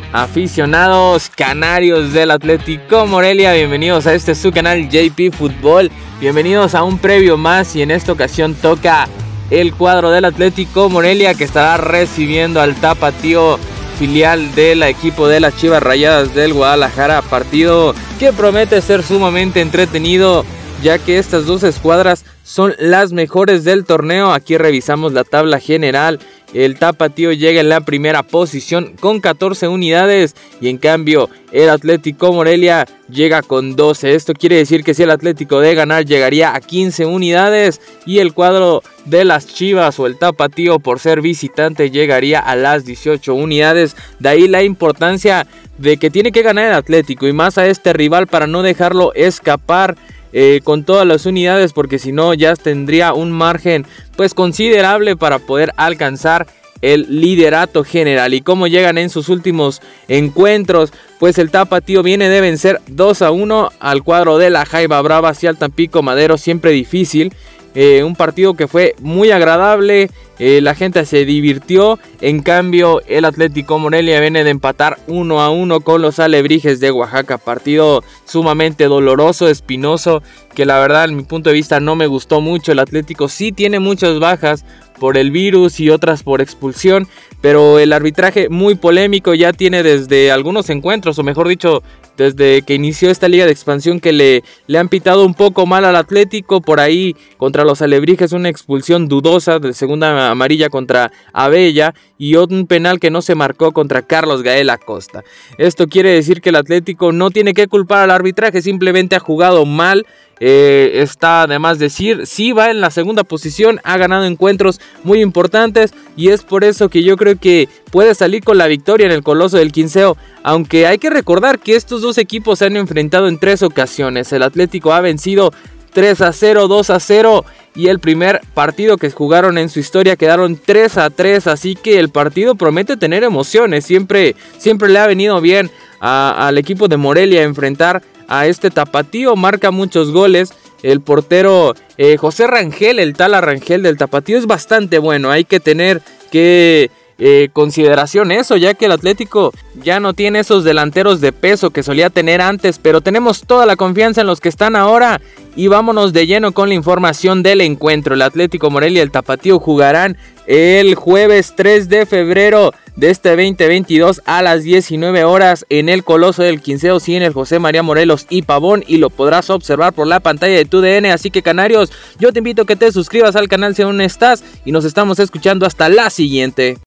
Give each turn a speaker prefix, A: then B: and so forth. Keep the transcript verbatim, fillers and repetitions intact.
A: aficionados canarios del Atlético Morelia, bienvenidos a este su canal J P Fútbol, bienvenidos a un previo más y en esta ocasión toca el cuadro del Atlético Morelia que estará recibiendo al Tapatío, filial del equipo de las Chivas Rayadas del Guadalajara, partido que promete ser sumamente entretenido ya que estas dos escuadras son las mejores del torneo. Aquí revisamos la tabla general. El Tapatío llega en la primera posición con catorce unidades y en cambio el Atlético Morelia llega con doce. Esto quiere decir que si el Atlético de ganar llegaría a quince unidades y el cuadro de las Chivas o el Tapatío por ser visitante llegaría a las dieciocho unidades. De ahí la importancia de que tiene que ganar el Atlético y más a este rival para no dejarlo escapar Eh, con todas las unidades, porque si no ya tendría un margen pues considerable para poder alcanzar el liderato general. Y como llegan en sus últimos encuentros, pues el Tapatío viene de vencer dos a uno al cuadro de la Jaiba Brava hacia el Tampico Madero, siempre difícil. Eh, un partido que fue muy agradable, eh, la gente se divirtió. En cambio el Atlético Morelia viene de empatar uno a uno con los Alebrijes de Oaxaca, partido sumamente doloroso, espinoso, que la verdad en mi punto de vista no me gustó mucho. El Atlético sí tiene muchas bajas por el virus y otras por expulsión, pero el arbitraje muy polémico, ya tiene desde algunos encuentros, o mejor dicho desde que inició esta liga de expansión, que le, le han pitado un poco mal al Atlético. Por ahí contra los Alebrijes una expulsión dudosa de segunda amarilla contra Abella y un penal que no se marcó contra Carlos Gael Acosta. Esto quiere decir que el Atlético no tiene que culpar al arbitraje, simplemente ha jugado mal. Eh, está además decir, sí va en la segunda posición, ha ganado encuentros muy importantes y es por eso que yo creo que puede salir con la victoria en el Coloso del Quinceo, aunque hay que recordar que estos dos equipos se han enfrentado en tres ocasiones. El Atlético ha vencido tres a cero, dos a cero y el primer partido que jugaron en su historia quedaron tres a tres, así que el partido promete tener emociones. Siempre, siempre le ha venido bien a, al equipo de Morelia enfrentar a este Tapatío. Marca muchos goles el portero eh, José Rangel, el Tala Rangel del Tapatío, es bastante bueno. Hay que tener que eh, consideración eso, ya que el Atlético ya no tiene esos delanteros de peso que solía tener antes, pero tenemos toda la confianza en los que están ahora. Y vámonos de lleno con la información del encuentro. El Atlético Morelia y el Tapatío jugarán el jueves tres de febrero de este veinte veintidós a las diecinueve horas en el Coloso del Quinceo, sí, en el José María Morelos y Pavón, y lo podrás observar por la pantalla de tu D N. Así que canarios, yo te invito a que te suscribas al canal si aún no estás y nos estamos escuchando hasta la siguiente.